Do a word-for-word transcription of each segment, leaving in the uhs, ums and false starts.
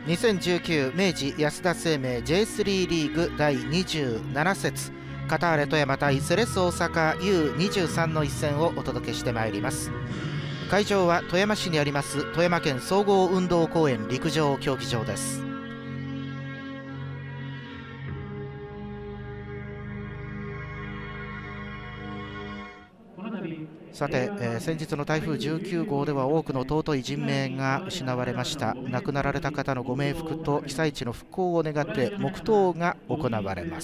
にせんじゅうきゅう明治安田生命 ジェイスリー リーグだいにじゅうなな節、カターレ富山対セレッソ大阪 ユーにじゅうさん の一戦をお届けしてまいります。会場は富山市にあります富山県総合運動公園陸上競技場です。さて、えー、先日の台風じゅうきゅう号では多くの尊い人命が失われました。亡くなられた方のご冥福と被災地の復興を願って黙祷が行われます。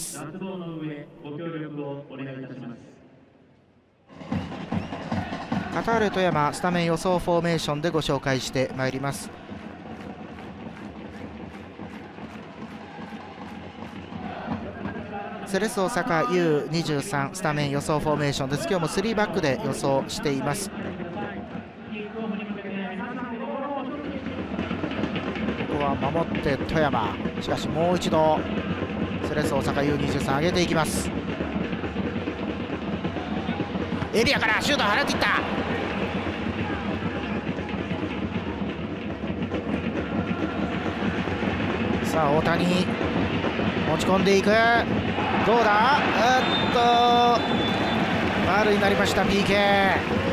カターレ富山スタメン予想フォーメーションでご紹介してまいります。セレッソ大阪 ユーにじゅうさん スタメン予想フォーメーションです。今日もスリーバックで予想しています。ここは守って富山、しかしもう一度セレッソ大阪 ユーにじゅうさん 上げていきます。エリアからシュート払っていった。さあ大谷持ち込んでいく。どうだ、えっとファウルになりました。 ピーケー。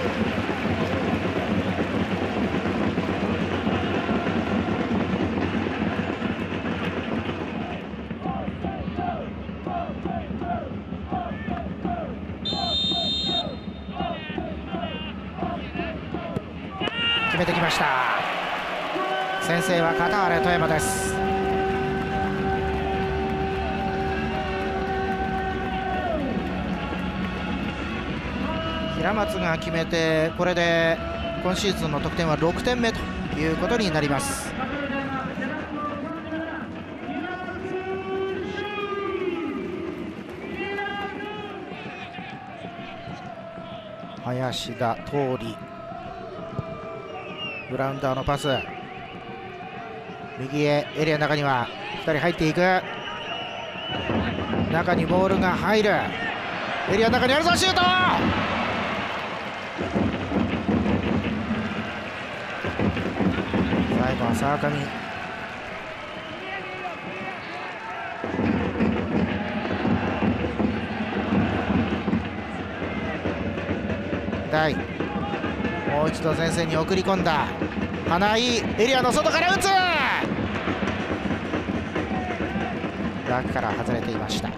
決めてきました。先制はカターレ富山です。平松が決めて、これで今シーズンの得点はろくてんめということになります。林田、通り、グラウンダーのパス、右へエリアの中にはふたり入っていく。中にボールが入る。エリアの中にあるぞ、シュート。最後は沢上。大、もう一度前線に送り込んだ。花井、エリアの外から打つ。枠から外れていました。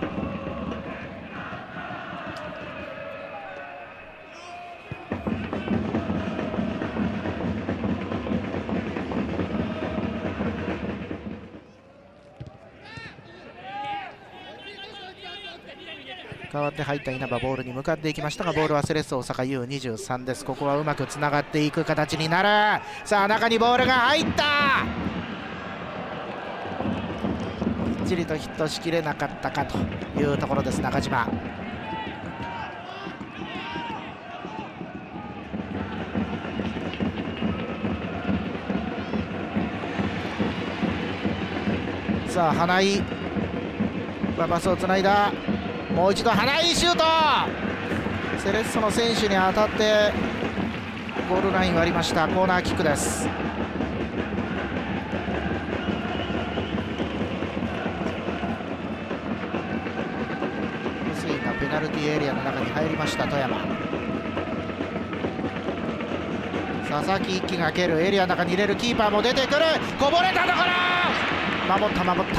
代わって入った稲葉、ボールに向かっていきましたが、ボールはセレッソ大阪 ユーにじゅうさん です。ここはうまくつながっていく形になる。さあ中にボールが入った。きっちりとヒットしきれなかったかというところです。中島、さあ花井、パスをつないだ。もう一度花井、シュート。セレッソの選手に当たってゴールライン割りました。コーナーキックです。薄いがペナルティーエリアの中に入りました。富山、佐々木一輝が蹴る。エリアの中に入れる。キーパーも出てくる。こぼれたところ、守った守った。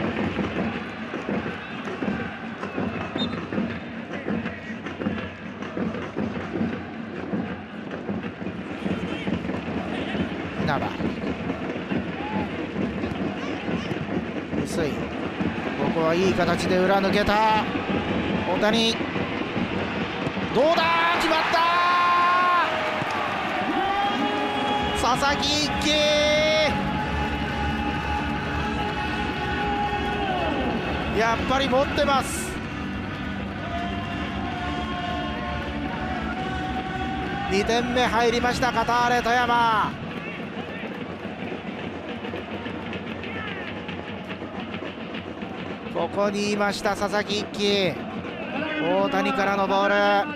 稲葉、薄い。ここはいい形で裏抜けた。大谷、どうだ、決まった。佐々木一輝、やっぱり持ってます。にてんめ入りました、カターレ富山。ここにいました佐々木一輝。大谷からのボール。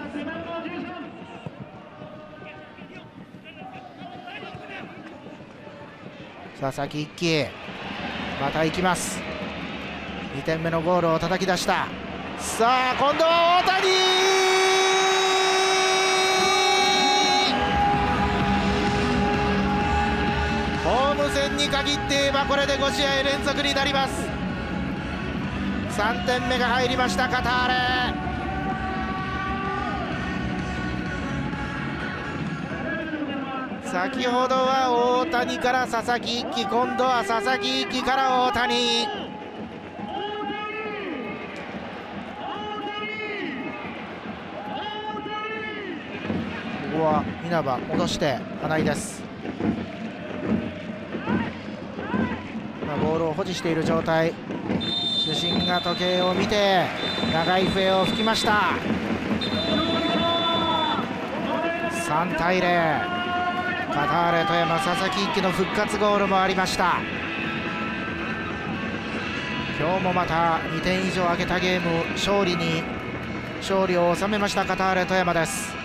佐々木一輝、 また行きます。にてんめのゴールを叩き出した。さあ今度は大谷、ホーム戦に限って言えばこれでご試合連続になります。さんてんめが入りましたカターレ。先ほどは大谷から佐々木一輝、今度は佐々木一輝から大谷。ここは稲葉戻して花井です。今ボールを保持している状態。主審が時計を見て長い笛を吹きました。さんたいゼロ、カターレ富山、佐々木一輝の復活ゴールもありました。今日もまたにてん以上挙げたゲーム勝利に勝利を収めましたカターレ富山です。